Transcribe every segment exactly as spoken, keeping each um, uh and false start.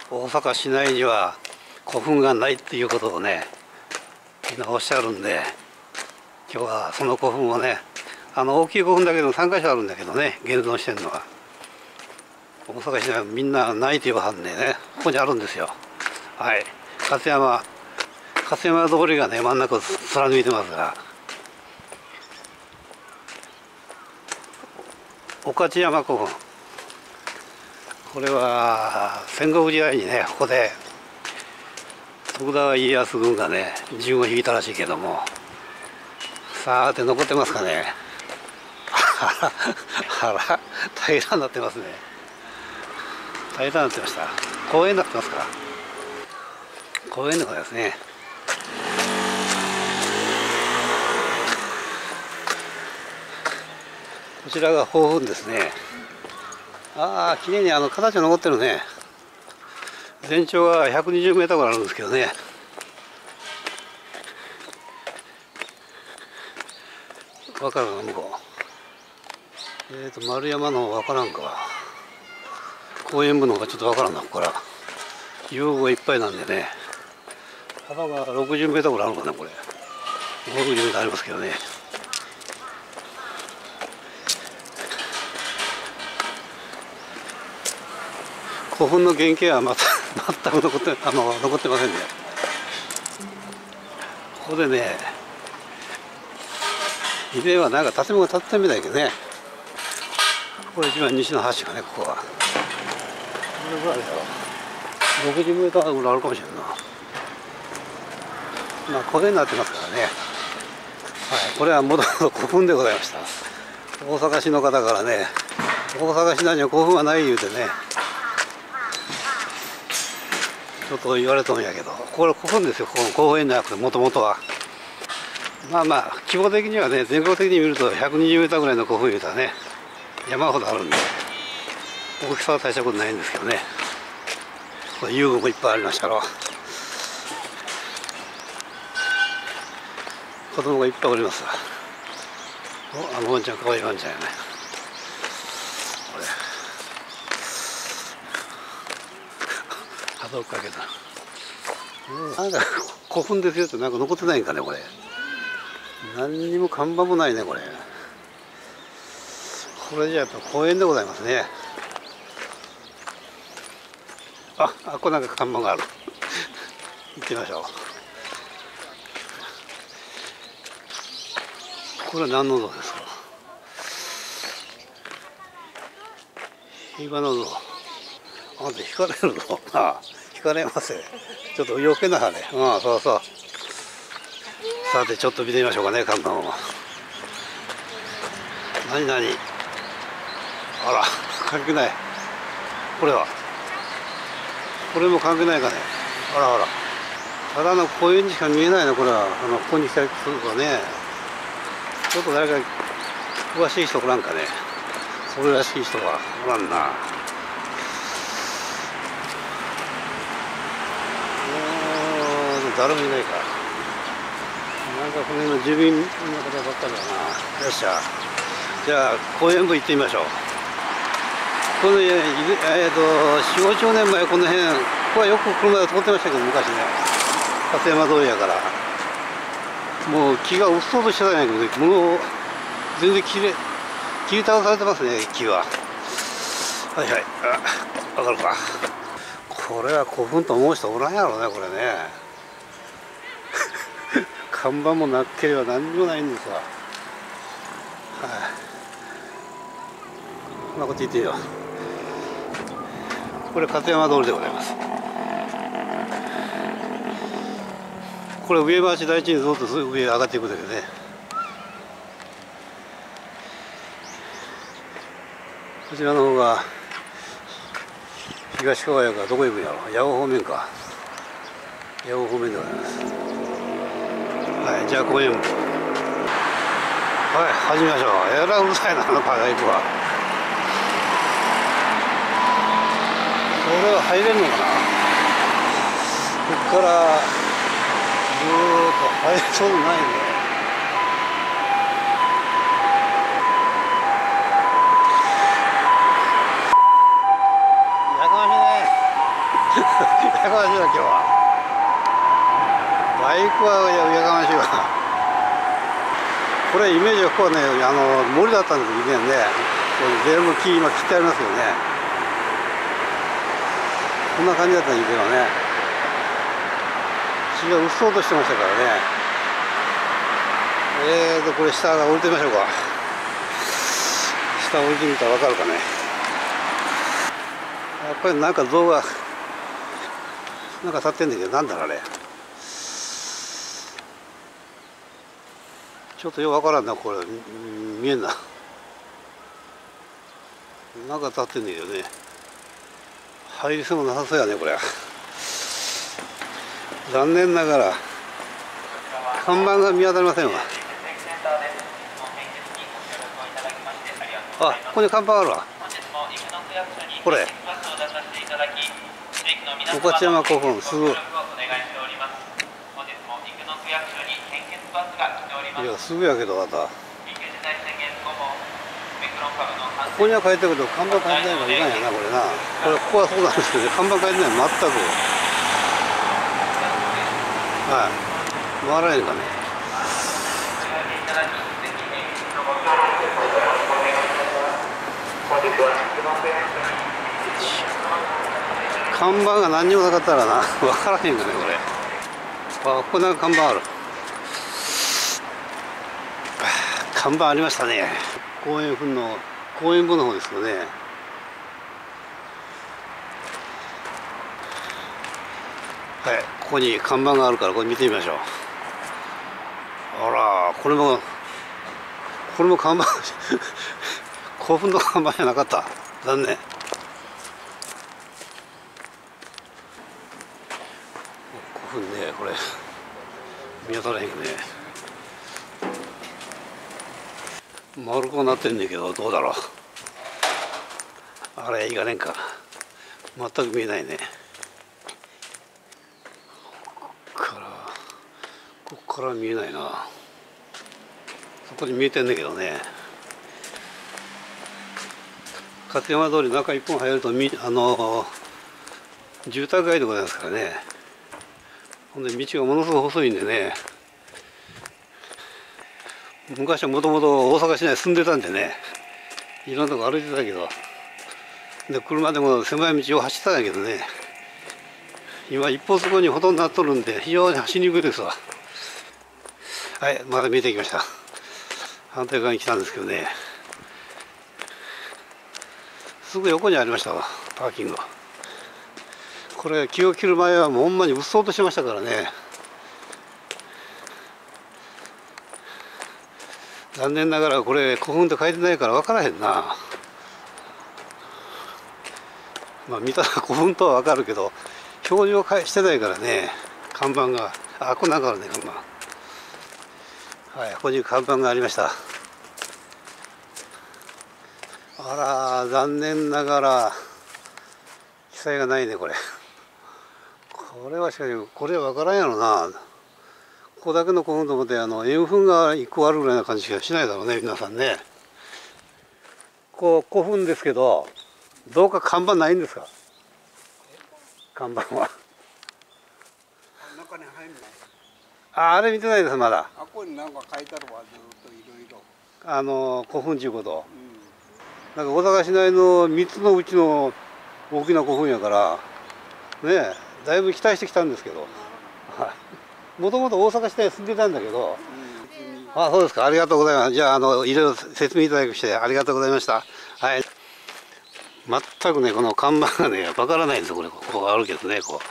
大阪市内には古墳がないっていうことをね、みんなおっしゃるんで、今日はその古墳をね、あの大きい古墳だけでもさんかしょあるんだけどね、現存してるのは。大阪市内はみんなないと言わはんでね、ここにあるんですよ。はい、勝山勝山通りがね、真ん中を貫いてますが、御徒山古墳、これは戦国時代にね、ここで徳川家康軍がね陣を引いたらしいけども、さーて残ってますかね。あら、平らになってますね。平らになってました。公園になってますか。公園の方ですね。こちらが宝墳ですね。ああ、きれいにあの形が残ってるね。全長はひゃくにじゅうメートルぐらいあるんですけどね。わかるかな、向こう。えっ、ー、と丸山のわからんか。公園部の方がちょっとわからんな、ここから遊具がいっぱいなんでね。幅がろくじゅうメートルぐらいあるのかな、これ。ろくじゅうメートルありますけどね。古墳の原型はまた全く残ってあの残ってませんね。ここでね、以前はなんか建物が建ってたみたいだけどね。これ一番西の端かね、ここは。これぐらいだろう。ろくじゅうメートルぐらいあるかもしれんな。まあこれになってますからね。はい、これはもともと古墳でございました。大阪市の方からね、大阪市内には古墳はない言うてね、ちょっと言われたんやけど、これ古墳ですよ、この公園じゃなくて、もともとは。まあまあ、規模的にはね、全国的に見るとひゃくにじゅうメートルぐらいの古墳いうたらね、山ほどあるんで、大きさは大したことないんですけどね。これ遊具もいっぱいありましたろ。子供がいっぱいおりますわ。お、あのワンちゃん、かわいいワンちゃんやね。これ。波動かけた。なんか古墳ですよってなんか残ってないんかね、これ。何にも看板もないね、これ。これじゃやっぱ公園でございますね。あ、あ、ここなんか看板がある。行ってみましょう。これは何の像ですか。火花像。あんた引かれるぞ。ああ、引かれますよ。ちょっと余計なはね。ああ、そうそう。さてちょっと見てみましょうかね、看板を。何何。あら、関係ない。これは。これも関係ないかね。あらあら。ただの公園にしか見えないの、これは。あの、ここに来たりするとね。ちょっと誰か詳しい人おらんかね。それらしい人はおらんな。誰もいないか。なんかこの辺の住民の方ばっかりだな。よっしゃ。じゃあ公園部行ってみましょう。この、えー、とよん、ごじゅうねんまえこの辺、ここはよく車で通ってましたけど、昔ね。勝山通りやから。もう木がうっそうとしてたんやけど、もう全然切れ切り倒されてますね、木は。はいはい。あ、わかるか。これは古墳と思う人おらんやろね、これね。看板もなければ何にもないんですわ。はい、まあこっち行ってみよう。これ勝山通りでございます。これ上町台地にずっと上上がっていくんだけどね。こちらの方が東川谷からどこ行くんやろ。八尾方面か。八尾方面でございます。はい、じゃあ公園部。はい、始めましょう。えらいうるさいな、あのパが行くわ。これは入れるのかな。ここからずーっと入れそうもないね。やかましいね。 やかましいわ今日は。バイクはやかましいわ。これイメージはこうね、あの森だったんです以前ね。これ全部木今切ってありますよね。こんな感じだったんですけどね。木がうっそうとしてましたからね。えーとこれ下が降りてみましょうか。下降りてみたら分かるかね。やっぱりなんか像がなんか立ってんだけど、なんだろうあれ。ちょっとよくわからんな、これ見えんな。なんか立ってんだけどね。入りそうもなさそうやねこれ。残念ながら看板が見当たりませんわ。あ、ここに看板あるわ。これ御徒山古墳すぐ。いやすぐやけどまたここには書いてあるけど看板書いてないからいかんやなこれな。これここはそうなんですけど、ね、看板書いてない全く。はい回らないかね。看板が何にもなかったらな分からへんかねこれ。あ、ここなんか看板ある。看板ありましたね。公園部の公園部の方ですよね。はい、ここに看板があるからこれ見てみましょう。あら、これもこれも看板古墳の看板じゃなかった。残念。古墳ね、これ見当たらへんね。丸くなってんねんけどどうだろう。あれいかねんか。全く見えないね。こっからこっから見えないな。そこに見えてんだけどね。勝山通り中一本入るとみあの住宅街でございますからね。ほんで道がものすごく細いんでね。昔はもともと大阪市内住んでたんでね、いろんなとこ歩いてたけど、で車でも狭い道を走ってたんだけどね、今一方通行にほとんどなっとるんで非常に走りにくいですわ。はい、まだ見えてきました。反対側に来たんですけどね、すぐ横にありましたわ、パーキング。これ気を切る前はもうほんまにうっそうとしましたからね。残念ながらこれ古墳って書いてないから分からへんな。まあ見たら古墳とは分かるけど表示をしてないからね。看板があこんなんかあるね看板。はい、ここに看板がありました。あら残念ながら記載がないねこれ。これはしかしこれは分からんやろな。ここだけの古墳と思ってあの円墳がいっこあるぐらいな感じしかしないだろうね皆さんね。こう古墳ですけどどうか看板ないんですか。看板は中に入んない。 ああれ見てないですまだ。 あこになんか書いてあるわずっといろいろ。 あの古墳ちゅうこと、 うん、 なんか大阪市内のみっつのうちの大きな古墳やからねえだいぶ期待してきたんですけど、もともと大阪市内住んでたんだけど、うん、あそうですか、ありがとうございます。じゃあ、あのいろいろ説明いただきましてありがとうございました。はい、全くねこの看板がねわからないんですよ。これここあるけどねこう。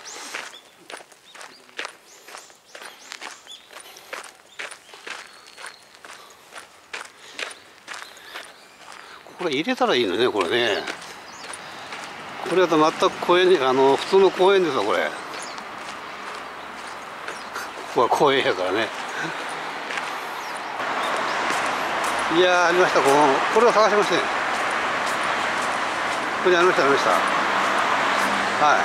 これ入れたらいいのねこれね。これだと全く公園にあの普通の公園ですわこれ。ここは公園やからね。いやーありました。このこれを探しまして、ね、ここにありましたありました。はい。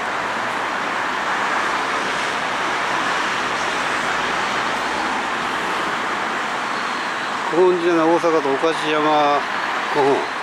古墳じゃない大阪と御徒山古墳。